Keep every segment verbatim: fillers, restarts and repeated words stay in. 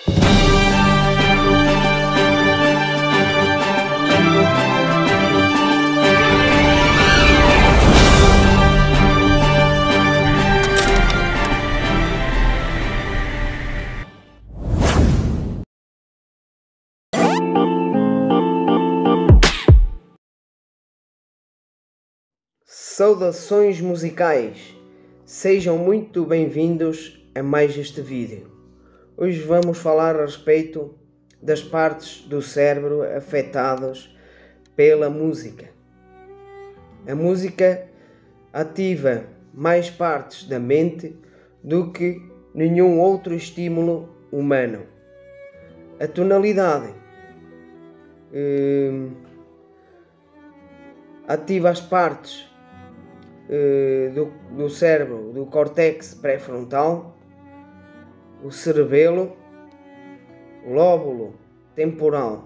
Saudações musicais, sejam muito bem-vindos a mais este vídeo. Hoje vamos falar a respeito das partes do cérebro afetadas pela música. A música ativa mais partes da mente do que nenhum outro estímulo humano. A tonalidade eh, ativa as partes Do, do cérebro, do córtex pré-frontal, o cerebelo, o lóbulo temporal.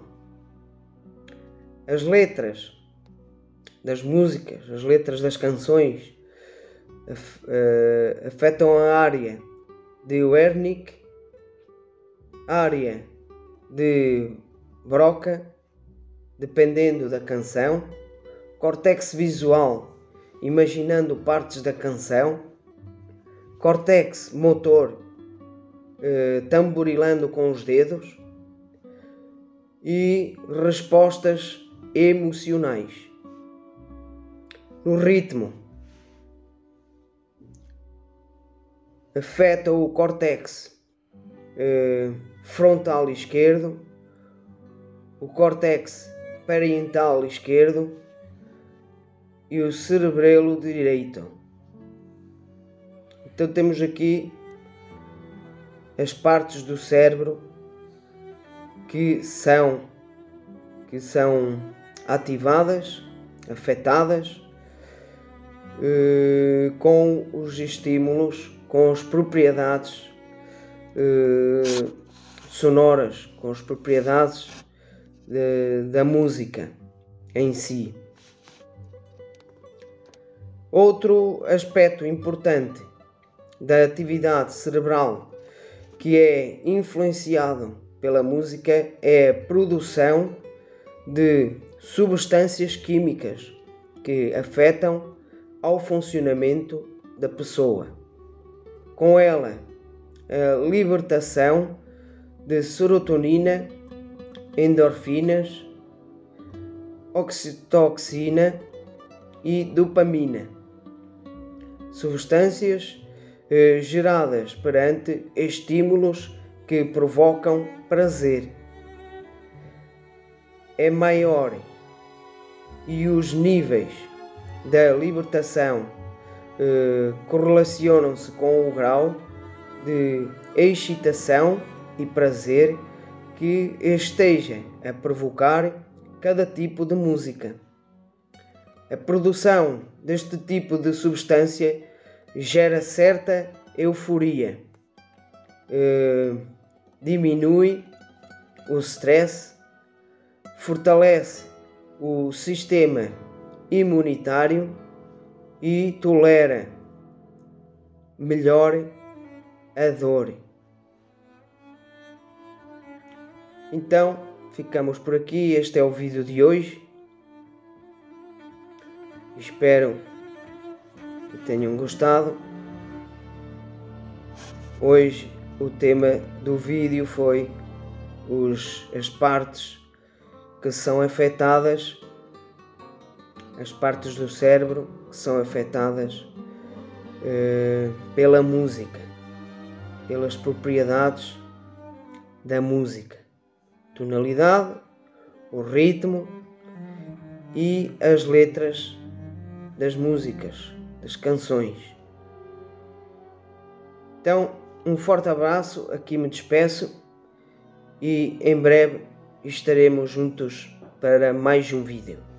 As letras das músicas, as letras das canções af, uh, afetam a área de Wernicke, a área de Broca, dependendo da canção, córtex visual, imaginando partes da canção, córtex motor, eh, tamborilando com os dedos, e respostas emocionais. No ritmo, afeta o córtex eh, frontal esquerdo, o córtex parietal esquerdo e o cerebelo direito. Então temos aqui as partes do cérebro que são que são ativadas, afetadas eh, com os estímulos, com as propriedades eh, sonoras, com as propriedades de, da música em si. Outro aspecto importante da atividade cerebral que é influenciado pela música é a produção de substâncias químicas que afetam ao funcionamento da pessoa. Com ela, a libertação de serotonina, endorfinas, oxitocina e dopamina. Substâncias eh, geradas perante estímulos que provocam prazer. É maior e os níveis da libertação eh, correlacionam-se com o grau de excitação e prazer que esteja a provocar cada tipo de música. A produção deste tipo de substância gera certa euforia, eh, diminui o stress, fortalece o sistema imunitário e tolera melhor a dor. Então, ficamos por aqui. Este é o vídeo de hoje. Espero que tenham gostado. Hoje o tema do vídeo foi os, as partes que são afetadas, as partes do cérebro que são afetadas eh, pela música, pelas propriedades da música, tonalidade, o ritmo e as letras das músicas, das canções. Então, um forte abraço, aqui me despeço e em breve estaremos juntos para mais um vídeo.